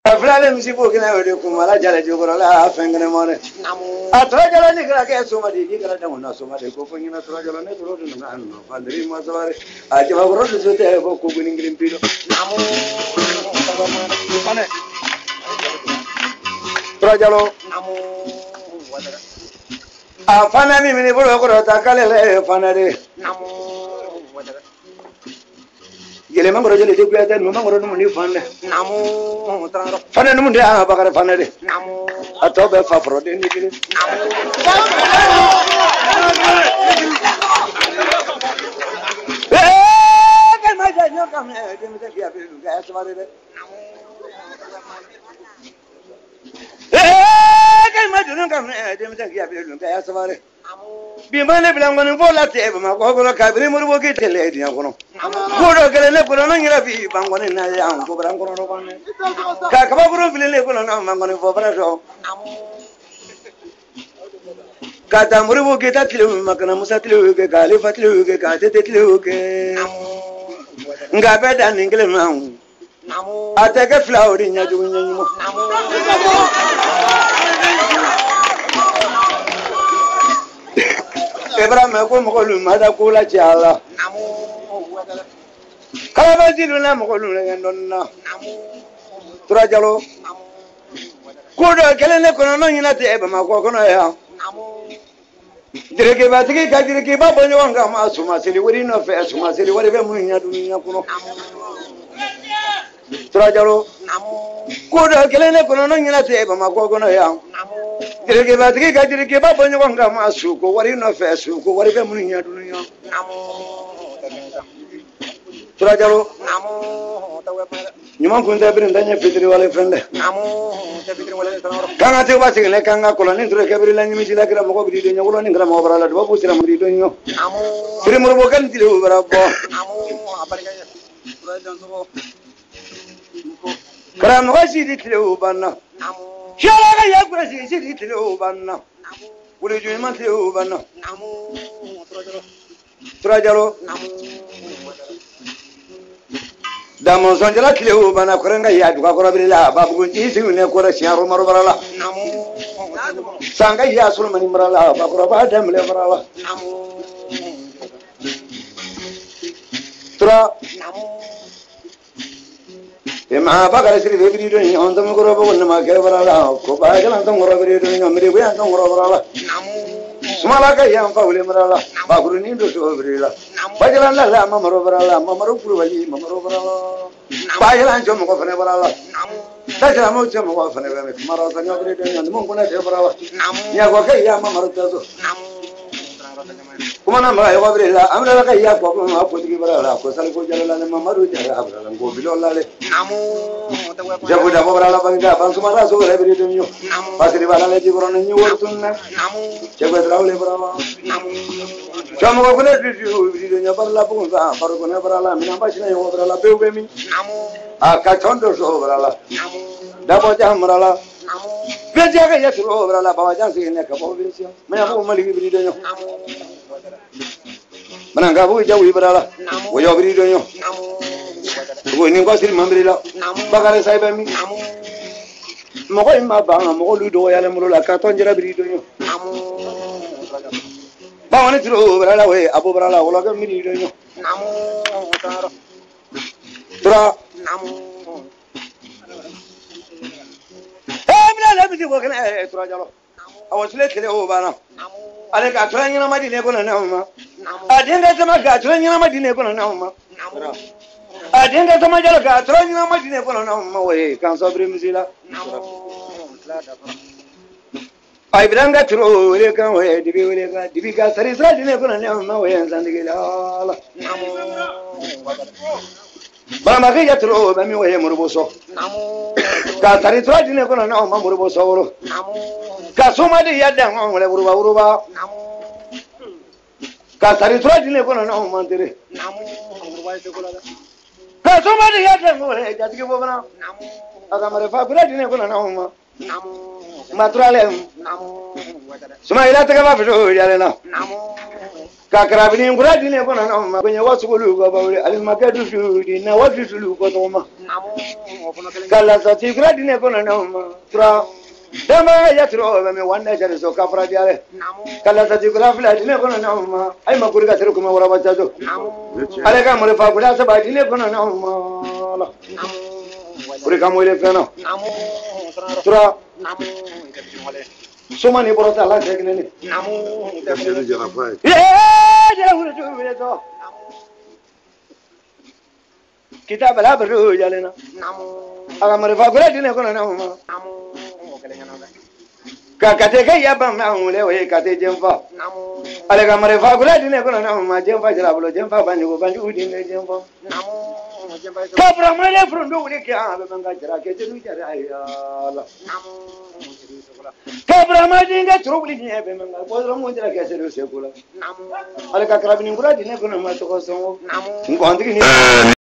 Aflale msipo kina wede kumala jale jogoro la fengene mone. Atra jala ni kala ke soma di kala da wona soma de ko fengina atra jala ne tro de na no fandri ma saware. Aje ba goro de te ko ko gini ngrim pido. Mane. Atra jalo. Afana mi mini bolo goro ta kale le fana de. Jele mangoro jele te kuya tan mangoro no ni fande namu tangro fane no munde a bakare fane de namu atobe fa frode ni gire ke ma ja nyo kam de me te kia be ga asmare de ke ma ju kam de me te kia be ga asmare bimane bilangoni bola tebe ma ko ko kabiri murbo ke tele dia kono kodo kele ne kono no ngira bi bangoni na ya ko bran kono ro bane ka ka ba buro bilele kono na mangoni bo bra do ka ta murbo ke ta tile makana musa tile ke ka le fatile ke ka te tile ke nga be dan ingile ma ateke flawri nya ju nya mo Ibrahim ko mokolu mada ko la jala kala ba jilu na mokolu le ndonna tura jalo ko do kele ne ko no nyina te ba ma ko no ya direke ba tike ka direke ba bonyo wanga ma suma seli wori no fe suma seli wori be mu nya dunya kuno tura jalo ko do kele ne ko no nyina te ba ma ko no ya direke ba tike ka direke ba bonyo wanga ma su ko wori no fe su ko wori be mu nya dunya tura jalo nyuma kunta birin danya fitri wale frende kanga te ba sigale kanga kolani ture kabiri la nyimi sila kira moko bidido nyolo ni ngra mo barala do bu sira mo bidido nyo firi mo bo kan tile bara bo kara mo si di tile u banna shala ga ya kura si di tile u banna wuri ju ma tile u banna tura jalo damo sonjala tile u bana korenga ya duka korabila babu gunji singune kora siaro maro barala sanga ya sul mani barala ba koraba demle barala tura ema bagara siri bebido ni ondam koroba wonna ma ke barala ko ba jalan tong korobido ni amri bu an tong korobarala smala ka ya pa ule barala ba guru ni do so barala bajalan la mamaro barala mamaro kuru wali mamaro barala bajalan jomo ko fane barala dajala mo jomo ko fane be maro ka nyogre de nyand mo ngona de barala nya ko ka ya mamaro tazo kumana ma yo barala amra ka ya ko ma ko digi barala ko sal ko jalala ne mamaro jara barala ko bilola le jabu da barala banga ban sumara so re bi de nyo pasri barala ji borona nyo wortunna jabu drawle barala jomo ko ne bi de nya barala bu ba baro ko ne barala mina ba sina yo barala be be mi ka chondo so barala da bo jam barala be jaga ya so barala ba jam si ne ka bo bi si me ko mali bi de nyo mananga bu jawu barala wo yo bi de nyo wo ni ko sir mambrila bagare sai be mi mo ko imma ba mo ko lu do ya le mo la ka ton jira bi de nyo ba woni tiro barala we abu barala wala ga mi de nyo tura la bi ko kana tura jalo awon sile kele o bana ale ka tura nyina madine ko na ma adenga sama ga tura nyina madine ko na ma adenga sama jalo ga tura nyina madine ko na ma we kan sobre misila ay bilanga turo we kan we dibi ga sari sa dine ko na ma we zandige la ba ma ga turo ba mi we murboso ka tari tura dine ko na ma murboso woro ka soma de yadda on wala uruba ka tari tura dine ko na ma ndere ka soma de yadda on wala jatige bo bana aga mare fa kula dine ko na ma maturale suma ila ta ba fito yale na ka karabini ngura dine ko na ma kwenye wasu ko lu ko ba wuri al makadu fi dina wasu lu ko to ma kala sati kura dine kono na ma tura dama ya tro be me wanda jare so ka fara diare kala sati kura fila dine kono na ma ai ma kuri ka tro kuma wara bacha jo ale ka mo fa kura sa ba dine kono na ma kuri ka mo ile fena tura soma ni borota la tekne ni kita bala baru jalena aga mare fa gura dine kono na ma ka kate ka ya bam na mule we kate jemfa ale ga mare fa gura dine kono na ma jemfa jara bolo jemfa banyu banyu dine jemfa ka bramale frondo wuli ke a be manga jara ke tiru jara ya la ka brama dinga tro wuli ni be manga bodro mo jara ke tiru se kula ale ka krabini gura dine kono ma to ko so ngo andri ni